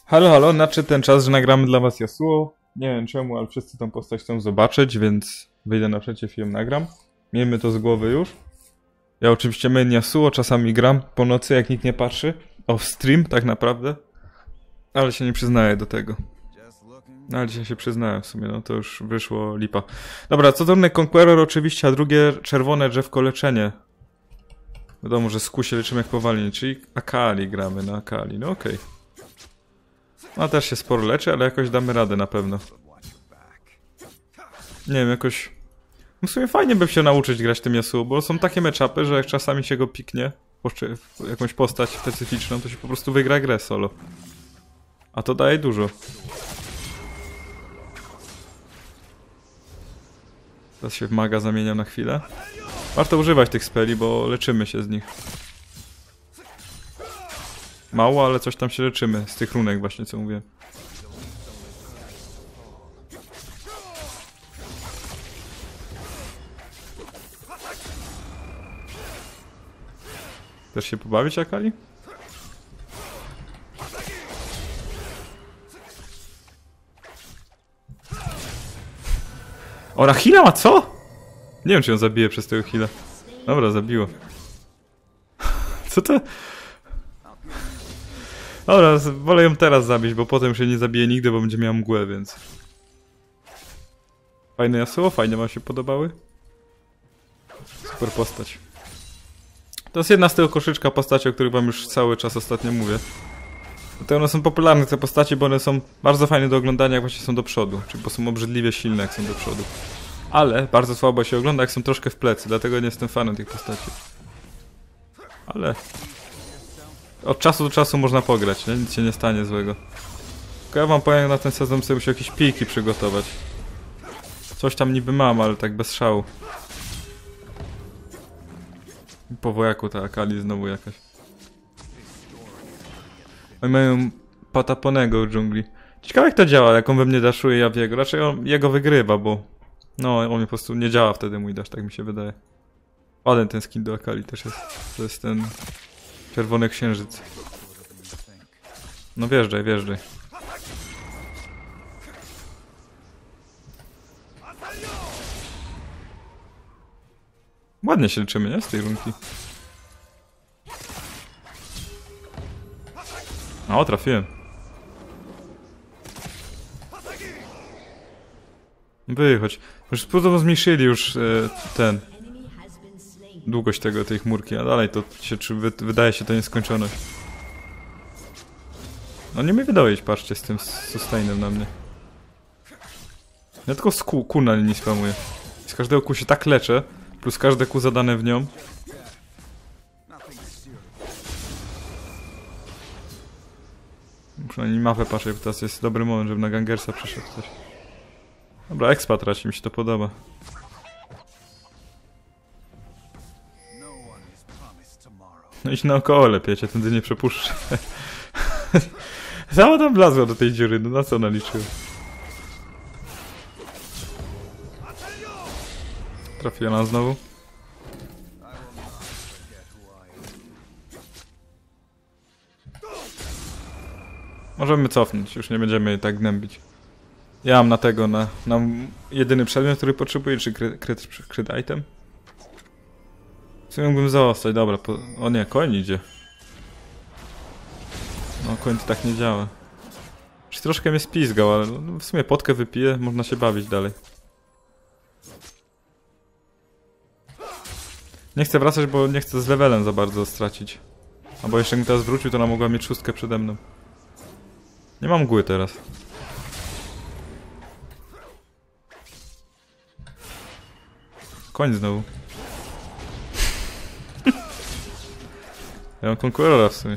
Halo, halo, nadszedł ten czas, że nagramy dla was Yasuo. Nie wiem czemu, ale wszyscy tą postać chcą zobaczyć, więc wyjdę naprzeciw i ją nagram. Miejmy to z głowy już. Ja oczywiście main Yasuo, czasami gram po nocy, jak nikt nie patrzy. Off stream, tak naprawdę. Ale się nie przyznaję do tego. No, ale dzisiaj się przyznałem w sumie, no to już wyszło lipa. Dobra, cudowny Conqueror oczywiście, a drugie czerwone drzewko leczenie. Wiadomo, że z Q się leczymy jak powalni, czyli Akali gramy na Akali, no okej. No też się sporo leczy, ale jakoś damy radę na pewno. Nie wiem, jakoś... No w sumie fajnie by się nauczyć grać tym Yasuo, bo są takie matchupy, że jak czasami się go piknie, jakąś postać specyficzną, to się po prostu wygra grę solo. A to daje dużo. Teraz się w maga zamieniam na chwilę. Warto używać tych speli, bo leczymy się z nich. Mało, ale coś tam się leczymy z tych runek właśnie, co mówię. Chcesz się pobawić, Akali? Ora, heala ma co? Nie wiem, czy ją zabije przez tego heala. Dobra, zabiło. Co to? Dobra, wolę ją teraz zabić, bo potem się nie zabije nigdy, bo będzie miała mgłę, więc... Fajne Yasuo, fajnie wam się podobały? Super postać. To jest jedna z tego koszyczka postaci, o których wam już cały czas ostatnio mówię. To one są popularne, te postacie, bo one są bardzo fajne do oglądania, jak właśnie są do przodu. Czyli bo są obrzydliwie silne, jak są do przodu. Ale bardzo słabo się ogląda, jak są troszkę w plecy, dlatego nie jestem fanem tych postaci. Ale... Od czasu do czasu można pograć, nie? Nic się nie stanie złego. Tylko ja wam powiem, na ten sezon sobie muszę jakieś piki przygotować. Coś tam niby mam, ale tak bez szału. Po wojaku ta Akali znowu jakaś. Oni mają Pataponego w dżungli. Ciekawe jak to działa, jak on we mnie daszuje, ja w jego. Raczej on jego wygrywa, bo... No, on mi po prostu nie działa wtedy mój dash, tak mi się wydaje. Ładny ten skin do Akali też jest. To jest ten... Czerwony księżyc. No wjeżdżaj, wjeżdżaj. Ładnie się leczymy, nie? Z tej runki. O, trafiłem. Wychodź. Już podobno zmniejszyli już ten... Długość tej chmurki, a dalej to się wydaje się to nieskończoność. No nie mi wydaje iść, patrzcie, z tym sustainem na mnie. Ja tylko z Q na linii spamuję. Z każdego Q się tak leczę, plus każde Q zadane w nią. Muszę na nim mapę patrzeć, bo teraz jest dobry moment, żeby na Gangersa przyszedł coś. Dobra, expa traci, mi się to podoba. No idź naokoło lepiej, cię tędy nie przepuszczę. Sama tam wlazła do tej dziury, no na co ona liczyła? Trafiła nam znowu. Możemy cofnąć, już nie będziemy jej tak gnębić. Ja mam na tego, na jedyny przedmiot, który potrzebuję, czy crit item? W sumie mógłbym zostać, dobra, o nie, koń idzie. No, koń to tak nie działa. Już troszkę mnie spizgał, ale no, w sumie potkę wypiję, można się bawić dalej. Nie chcę wracać, bo nie chcę z levelem za bardzo stracić. Albo jeszcze jakbym teraz wrócił, to ona mogła mieć szóstkę przede mną. Nie mam mgły teraz. Koń znowu. Ja mam Conquerora w sumie.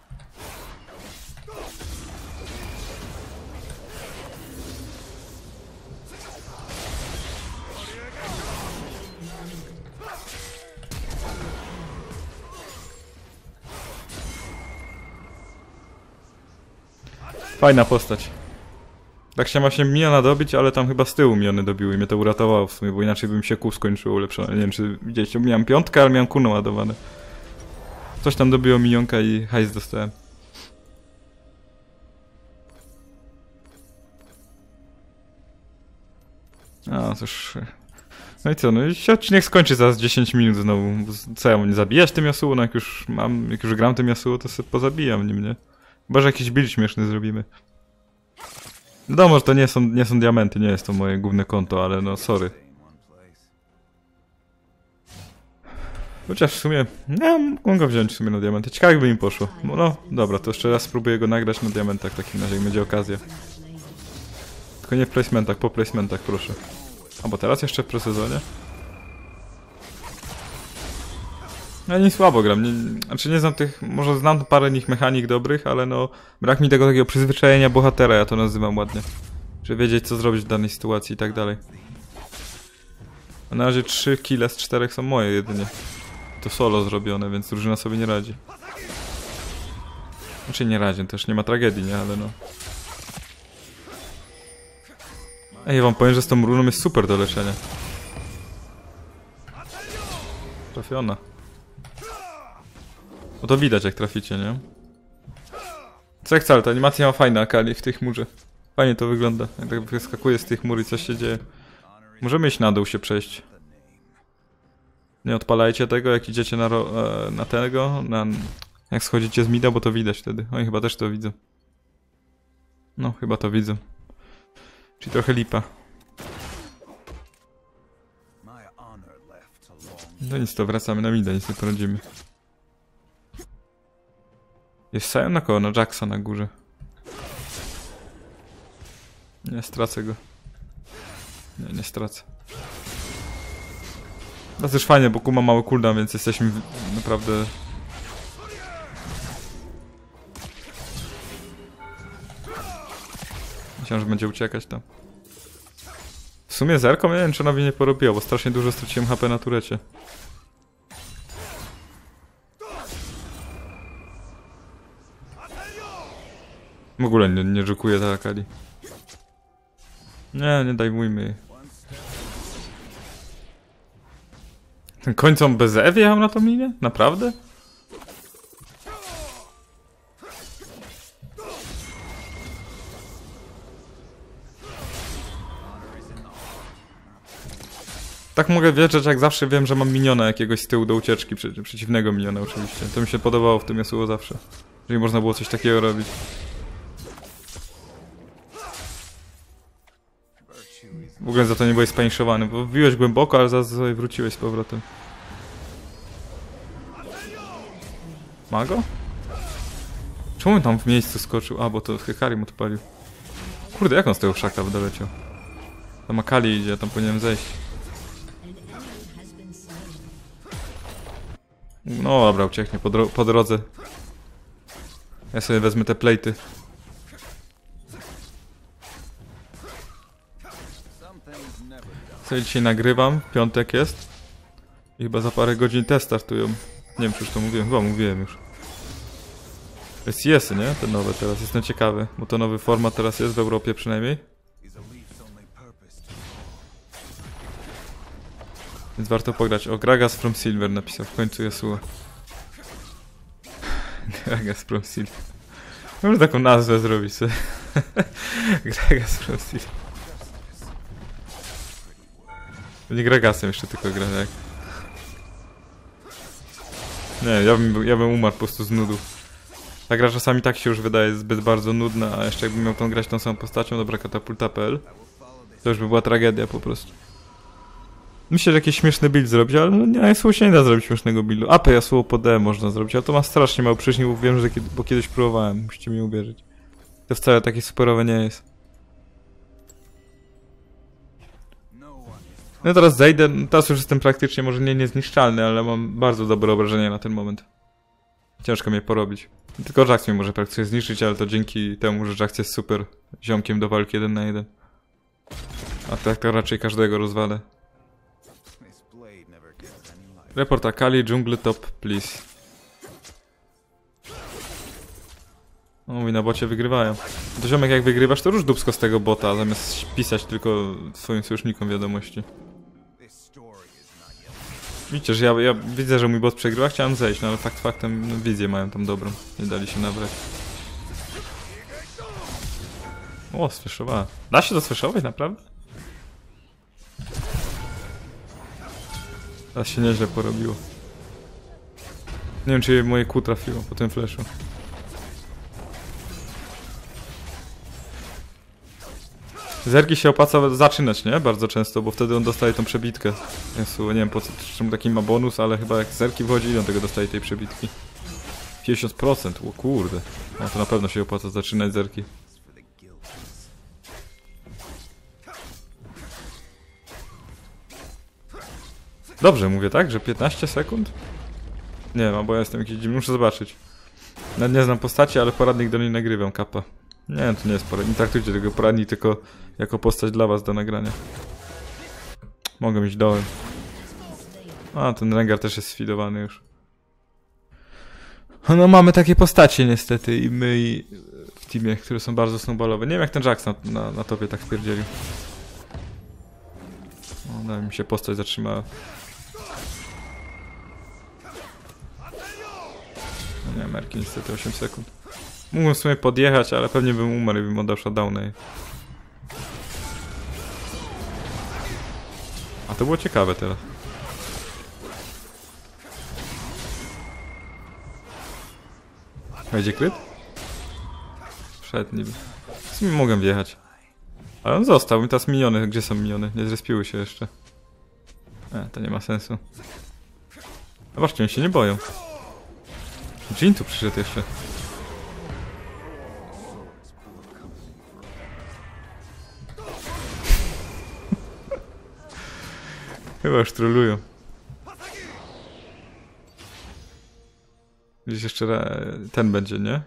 Fajna postać. Tak się właśnie miniona dobić, ale tam chyba z tyłu miniony dobiły i mnie to uratowało w sumie, bo inaczej bym się Q skończyło ulepszone. Nie wiem, czy widzieliście, miałem piątkę, ale miałem Q naładowane. Coś tam dobiło minionka i hajs dostałem. A, cóż... No i co, no i się odcinek skończy za 10 minut znowu. Co ja mam nie zabijać tym Yasuo? No jak już gram tym Yasuo, to sobie pozabijam nim, nie? Chyba, że jakiś build śmieszny zrobimy. Wiadomo, że to nie są diamenty, nie jest to moje główne konto, ale no sorry. Chociaż w sumie, nie, mogę go wziąć w sumie na diamenty. Ciekawe jakby mi poszło. No dobra, to jeszcze raz spróbuję go nagrać na diamentach w takim razie, jak będzie okazja. Tylko nie w placementach, po placementach proszę. A bo teraz jeszcze w presezonie? Ja nie słabo gram, znaczy nie znam tych, może znam parę nich mechanik dobrych, ale no brak mi tego takiego przyzwyczajenia bohatera, ja to nazywam ładnie. Żeby wiedzieć co zrobić w danej sytuacji i tak dalej. A na razie 3 kile z 4 są moje jedynie. To solo zrobione, więc drużyna sobie nie radzi. Znaczy nie radzi, też nie ma tragedii, nie? Ale no. Ej, ja wam powiem, że z tą runą jest super do leczenia. Trafiona. No to widać jak traficie, nie? Co jak wcale, ta animacja ma fajna Akali w tej chmurze. Fajnie to wygląda, jak tak wyskakuje z tej chmury i coś się dzieje. Możemy iść na dół się przejść. Nie odpalajcie tego, jak idziecie na tego, jak schodzicie z mida, bo to widać wtedy. Oni chyba też to widzą. No, chyba to widzą. Czyli trochę lipa. No nic, to wracamy na mida, nic nie poradzimy. Jest Sion na koło, na Jacksa na górze. Nie stracę go. Nie stracę. To jest też fajnie, bo Q ma mały cooldown, więc jesteśmy naprawdę... Myślałem, że będzie uciekać tam. W sumie zerką, nie wiem czy ona mnie nie porobiła, bo strasznie dużo straciłem HP na turecie. W ogóle nie żukuję ta Akali. Nie dajmujmy jej. Ten końcą bez E wjechał na to minię? Naprawdę? Tak mogę wjeżdżać jak zawsze wiem, że mam miniona jakiegoś z tyłu do ucieczki, przeciwnego miniona oczywiście. To mi się podobało w tym Yasuo zawsze. Jeżeli można było coś takiego robić. W ogóle za to nie byłeś spańszowany, bo wbiłeś głęboko, ale zaraz sobie wróciłeś z powrotem. Ma go? Czemu on tam w miejscu skoczył? A, bo to Hekarim odpalił. Kurde, jak on z tego krzaka doleciał? Tam Akali idzie, ja tam powinienem zejść. No dobra, ucieknie po drodze. Ja sobie wezmę te plejty. Sobie dzisiaj nagrywam, piątek jest. I chyba za parę godzin te startują. Nie wiem czy już to mówiłem, chyba mówiłem już. SCS-y, nie? Te nowe teraz, jestem ciekawy. Bo to nowy format teraz jest w Europie przynajmniej. Więc warto pograć. O, Gragas from Silver napisał, w końcu Yasuo. Gragas from Silver. Może taką nazwę zrobić sobie. Gragas from Silver. Nie Gragasem jeszcze tylko gra, tak? Nie, ja bym umarł po prostu z nudów. Ta gra czasami tak się już wydaje zbyt bardzo nudna, a jeszcze jakbym miał tą grać tą samą postacią, dobra katapulta.pl, to już by była tragedia po prostu. Myślę, że jakiś śmieszny build zrobić, ale no nie, Yasuo się nie da zrobić śmiesznego buildu. AP Yasuo pod D można zrobić, ale to ma strasznie mało przyszników, wiem, że bo kiedyś próbowałem, musicie mi uwierzyć. To wcale takie superowe nie jest. No teraz zejdę, teraz już jestem praktycznie może nie niezniszczalny, ale mam bardzo dobre obrażenia na ten moment. Ciężko mnie porobić. Tylko Jax mnie może praktycznie zniszczyć, ale to dzięki temu, że Jax jest super ziomkiem do walki 1 na 1. A tak to raczej każdego rozwalę. Report Akali, jungle top, please. O, mówi na bocie wygrywają. To ziomek jak wygrywasz, to rusz dupsko z tego bota, zamiast pisać tylko swoim sojusznikom wiadomości. Widzicie, że ja widzę, że mój bot przegrywa, chciałem zejść, no ale faktem no, wizję mają tam dobrą. Nie dali się nabrać. O, słyszowała. Da się to słyszować, naprawdę? Teraz się nieźle porobiło. Nie wiem, czy moje kół trafiło po tym flashu. Zerki się opłaca zaczynać, nie? Bardzo często, bo wtedy on dostaje tą przebitkę. Jezu, nie wiem po co, czemu taki ma bonus, ale chyba jak zerki wchodzi, on tego dostaje tej przebitki. 50%, o kurde. No to na pewno się opłaca zaczynać zerki. Dobrze mówię, tak? Że 15 sekund? Nie wiem, bo ja jestem jakiś dziwny, muszę zobaczyć. Nawet nie znam postaci, ale poradnik do niej nagrywam, kappa. Nie, to nie jest poradnik, nie traktujcie tego poradnik tylko jako postać dla was do nagrania. Mogę iść dołem. A, ten Rengar też jest sfidowany już. No mamy takie postacie niestety i my w teamie, które są bardzo snowballowe. Nie wiem jak ten Jax na topie tak wpierdzielił. No, mi się postać zatrzymała. No nie, Merki niestety 8 sekund. Mógłbym w sumie podjechać, ale pewnie bym umarł i bym oddał shutdowny. A to było ciekawe teraz. Wejdzie kryt? Wszedł niby. W sumie mogę wjechać. Ale on został, i teraz miniony. Gdzie są miniony? Nie zrespiły się jeszcze. To nie ma sensu. Zobaczcie, oni się nie boją. Jhin tu przyszedł jeszcze. Chyba już trolują. Gdzieś jeszcze ten będzie, nie?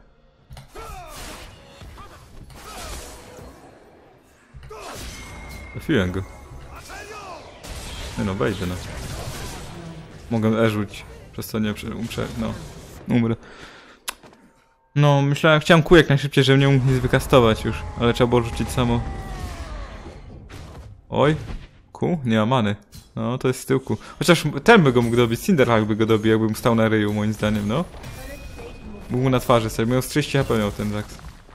Trafiłem go. Nie no, wejdzie no. Mogę rzucić. Przez co nie no. Umrę. No, chciałem kół jak najszybciej, żeby nie mógł nic wykastować już. Ale trzeba było rzucić samo. Oj. Kół? Nie ma many. No, to jest z tyłku. Chociaż ten by go mógł dobić, Cinderhawk by go dobił, jakbym stał na ryju, moim zdaniem, no. Mógł mu na twarzy sobie, miał z 30 HP miał ten Jax.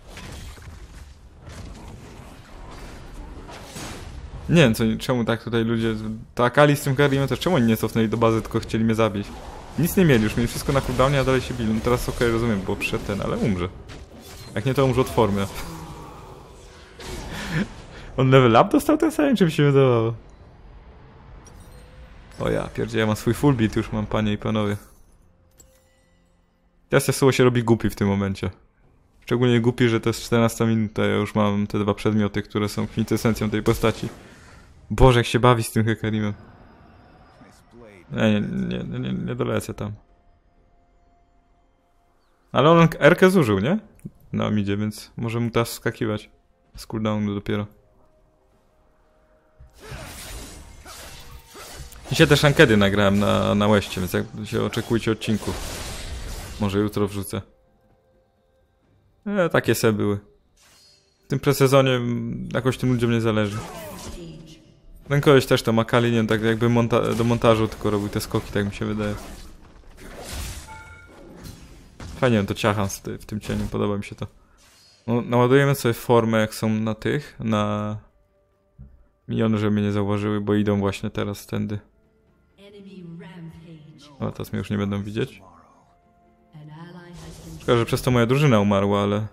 Nie wiem, czemu tak tutaj ludzie... Ta Akali z tym Karimem też, czemu oni nie cofnęli do bazy, tylko chcieli mnie zabić? Nic nie mieli, już mieli wszystko na cooldownie, a dalej się bili. No teraz okej, rozumiem, bo przyszedł ten, ale umrze. Jak nie, to umrze od formy. On level up dostał ten sam, czym się wydawało? O ja pierdzie, ja mam swój full beat już mam, panie i panowie. Teraz Yasuo się robi głupi w tym momencie. Szczególnie głupi, że to jest 14 minuta, ja już mam te dwa przedmioty, które są kwintesencją tej postaci. Boże, jak się bawi z tym Hekarimem. Nie dolecę tam. Ale on R-kę zużył, nie? Na midzie, więc może mu teraz skakiwać. Z cooldownu dopiero. Dzisiaj też ankedy nagrałem na Westie, więc jak się oczekujcie odcinków. Może jutro wrzucę. Takie se były. W tym presezonie jakoś tym ludziom nie zależy. Ten koleś też to ma Akali, nie wiem, tak jakby do montażu tylko robił te skoki, tak mi się wydaje. Fajnie to ciacham w tym cieniu, podoba mi się to. No, naładujemy sobie formę jak są na tych, na... Miniony, żeby mnie nie zauważyły, bo idą właśnie teraz tędy. O, teraz mnie już nie będą widzieć. Szkoda, że przez to moja drużyna umarła, ale...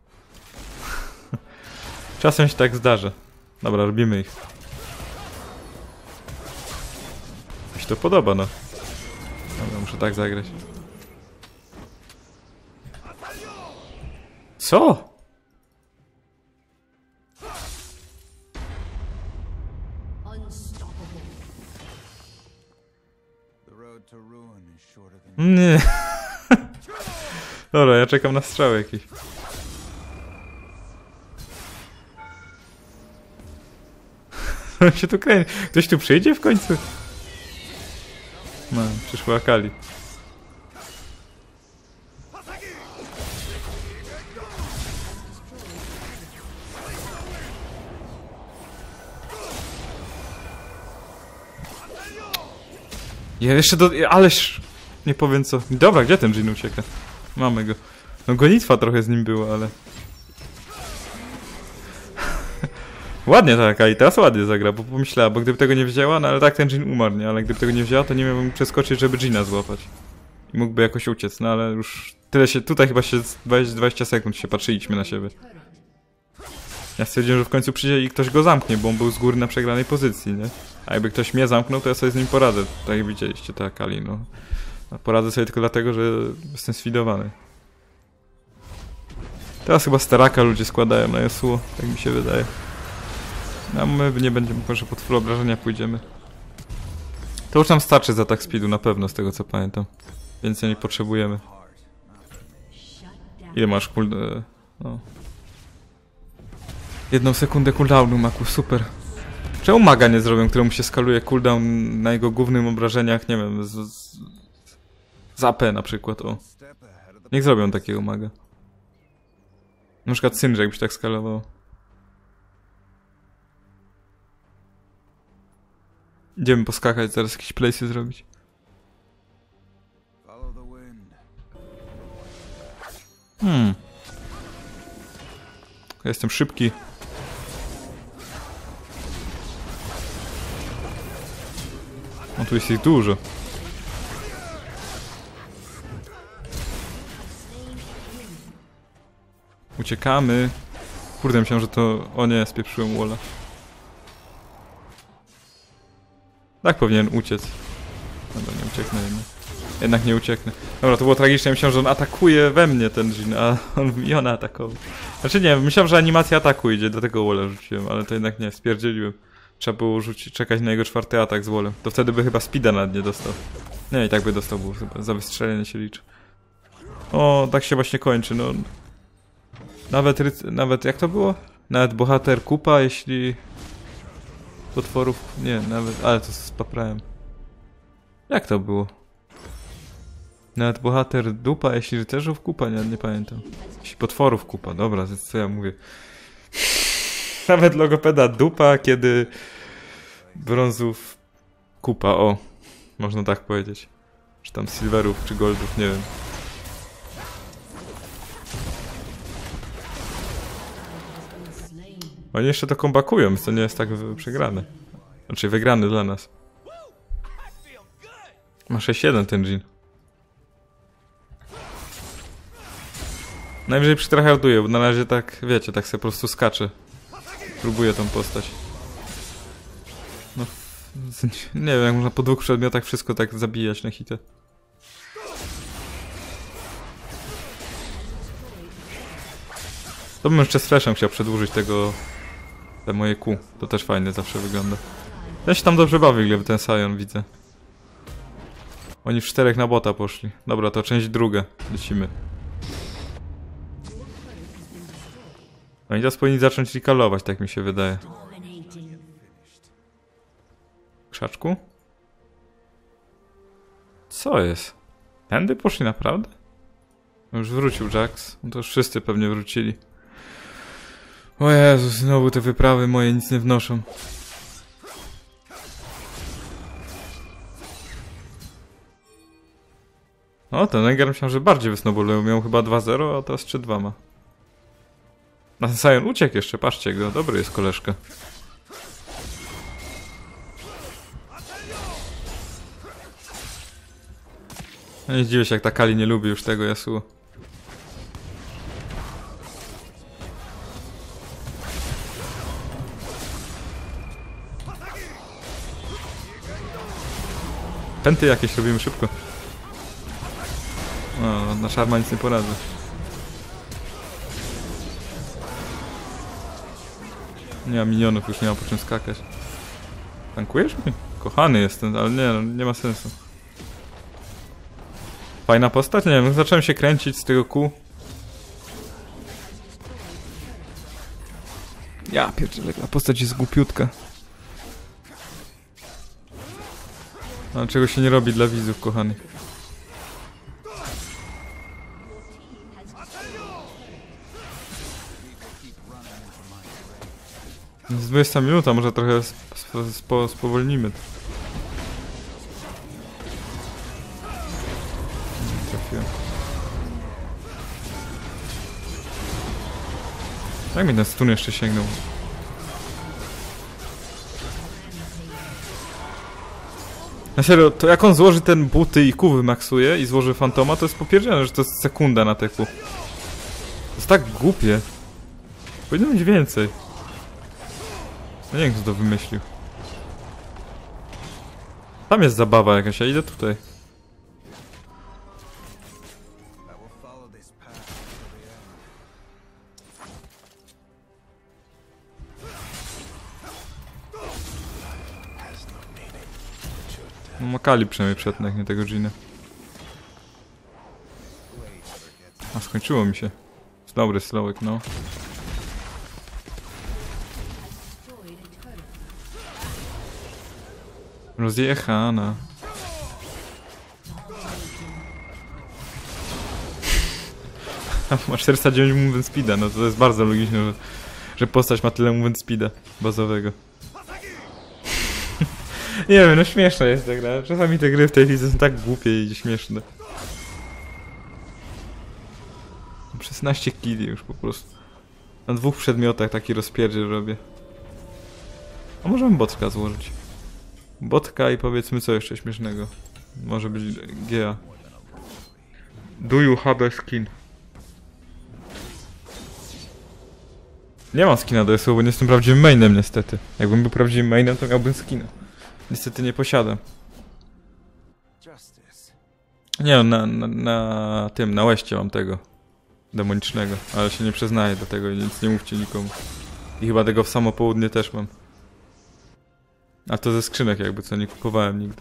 Czasem się tak zdarza. Dobra, robimy ich. Mi się to podoba, no. Dobra, muszę tak zagrać. Co? Nie. Dobra, ja czekam na strzał jakiś. On się tu kręci. Ktoś tu przyjdzie w końcu? No, przyszła Akali. Ja jeszcze ależ... Nie powiem co. Dobra, gdzie ten Jhin ucieka? Mamy go. No gonitwa trochę z nim była, ale... Ładnie tak, a i teraz ładnie zagra, bo pomyślała, bo gdyby tego nie wzięła, no ale tak ten Jhin umarł, nie? Ale gdyby tego nie wzięła, to nie miałbym przeskoczyć, żeby Jhina złapać. I mógłby jakoś uciec, no ale już tyle się, tutaj chyba się 20 sekund się patrzyliśmy na siebie. Ja stwierdziłem, że w końcu przyjdzie i ktoś go zamknie, bo on był z góry na przegranej pozycji, nie? A jakby ktoś mnie zamknął, to ja sobie z nim poradzę. Tak jak widzieliście, tak, Kali, no. A poradzę sobie tylko dlatego, że jestem sfidowany. Teraz chyba Staraka ludzie składają na Yasuo, tak mi się wydaje. A my nie będziemy, może pod full obrażenia pójdziemy. To już nam starczy za atak speedu na pewno, z tego co pamiętam. Więcej nie potrzebujemy. Ile masz cooldown? No. 1 sekundę cooldownu, Maku, super. Czemu maga nie zrobią, któremu się skaluje cooldown na jego głównym obrażeniach, nie wiem, z AP na przykład, o. Niech zrobią takiego maga. Na przykład Syndra jakbyś tak skalował. Idziemy poskakać, zaraz jakieś place'y zrobić. Ja jestem szybki. O, tu jest ich dużo. Uciekamy. Kurde, myślałem, że to... O nie, spieprzyłem walla. Tak powinien uciec. Dobra, nie ucieknę jednak. Jednak nie ucieknę. Dobra, to było tragiczne. Myślałem, że on atakuje we mnie ten Jhin, a on mi ona atakował. Znaczy nie, myślałem, że animacja ataku idzie, dlatego walla rzuciłem, ale to jednak nie, spierdzieliłem. Trzeba było czekać na jego 4. atak z wallem. To wtedy by chyba speeda nad nie dostał. Nie, i tak by dostał, bo chyba za wystrzelenie się liczy. O, tak się właśnie kończy, no. Nawet jak to było? Nawet bohater kupa, jeśli... Potworów... Nie, nawet... Ale to spaprałem. Jak to było? Nawet bohater dupa, jeśli rycerzów kupa, nie pamiętam. Jeśli potworów kupa, dobra, co ja mówię. Nawet logopeda dupa, kiedy... Brązów kupa, o. Można tak powiedzieć. Czy tam silverów, czy goldów, nie wiem. Oni jeszcze to kombakują, więc to nie jest tak przegrane. Znaczy wygrany dla nas. Ma 6-1 ten Jhin. Najwyżej przytrachauduję, bo na razie tak, wiecie, tak sobie po prostu skaczę. Próbuję tą postać. No, nie wiem, jak można po 2 przedmiotach wszystko tak zabijać na hitę. To bym jeszcze z flashem chciał przedłużyć te moje Q. To też fajnie zawsze wygląda. Ja się tam dobrze bawię, gdyby ten Sion widzę. Oni w 4 na bota poszli. Dobra, to część druga. Lecimy. Oni teraz powinni zacząć recallować, tak mi się wydaje. Krzaczku? Co jest? Tędy poszli naprawdę? Już wrócił Jax. No to już wszyscy pewnie wrócili. O Jezus, znowu te wyprawy moje nic nie wnoszą. O, ten Rengar myślałem, że bardziej wysnobolują. Miał chyba 2-0, a teraz 3-2 ma. A ten Sion uciekł jeszcze, patrzcie go. Dobry jest koleżka. No nie zdziwię się, jak ta Kali nie lubi już tego Yasuo. Pęty jakieś robimy szybko. O, na szarma nic nie poradzę. Nie ma minionów, już nie ma po czym skakać. Tankujesz mi? Kochany jestem, ale nie, no, nie ma sensu. Fajna postać? Nie wiem, zacząłem się kręcić z tego kół. Ja pierdzielę, ta postać jest głupiutka. Ale czego się nie robi dla widzów kochanych. Z 20 minut, a może trochę spowolnimy. Trafiłem. Jak mi ten stun jeszcze sięgnął? Na serio, to jak on złoży ten buty i Q wymaksuje i złoży fantoma, to jest popierdziane, że to jest sekunda na teku. To jest tak głupie. Powinno być więcej. No nie wiem, kto to wymyślił. Tam jest zabawa jakaś, ja idę tutaj. No Makali przynajmniej przetnę, jak nie tego Gina. A skończyło mi się. Dobry slowek, no. Rozjechana. Ma 409 movement speeda, no to jest bardzo logiczne, że postać ma tyle movement speeda bazowego. Nie wiem, no śmieszna jest ta gra. Czasami te gry w tej lidze są tak głupie i śmieszne. 16 killi już po prostu. Na 2 przedmiotach taki rozpierdziel robię. A możemy botka złożyć. Botka i powiedzmy co jeszcze śmiesznego. Może być GA. Do you have a skin? Nie mam skina do SU, bo nie jestem prawdziwym mainem niestety. Jakbym był prawdziwym mainem, to miałbym skina. Niestety nie posiadam. Nie no, na tym, na łeście mam tego. Demonicznego, ale się nie przyznaję do tego i nic nie mówcie nikomu. I chyba tego w samo południe też mam. A to ze skrzynek jakby, co nie kupowałem nigdy.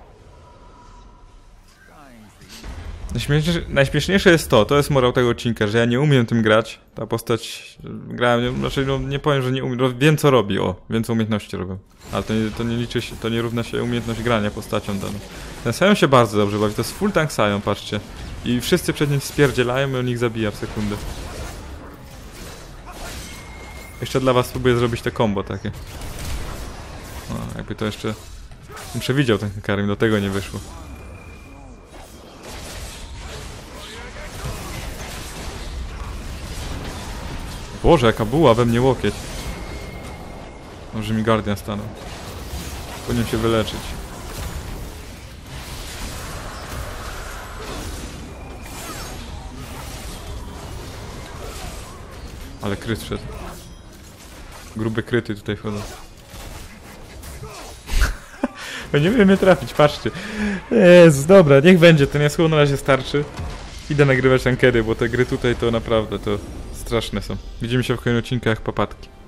Najśmieszniejsze jest to jest morał tego odcinka, że ja nie umiem tym grać. Ta postać, grałem, raczej no, nie powiem, że nie umiem, wiem co robi, wiem co umiejętności robią. Ale to nie liczy się, to nie równa się umiejętność grania postacią daną. Ten Sion się bardzo dobrze bawi, to jest full tank Sion, patrzcie. I wszyscy przed nim spierdzielają i on ich zabija w sekundę. Jeszcze dla was spróbuję zrobić te combo takie. No, jakby to jeszcze... Przewidział ten Karim, do tego nie wyszło. Boże, jaka była we mnie łokieć. Może mi Guardian stanął. Powinien się wyleczyć. Ale kryt wszedł. Grube kryty tutaj wchodzą. Nie wiem mnie trafić, patrzcie. Jezus, dobra, niech będzie, ten jaskół na razie starczy. Idę nagrywać rankery, bo te gry tutaj to naprawdę to straszne są. Widzimy się w kolejnych odcinkach, papatki.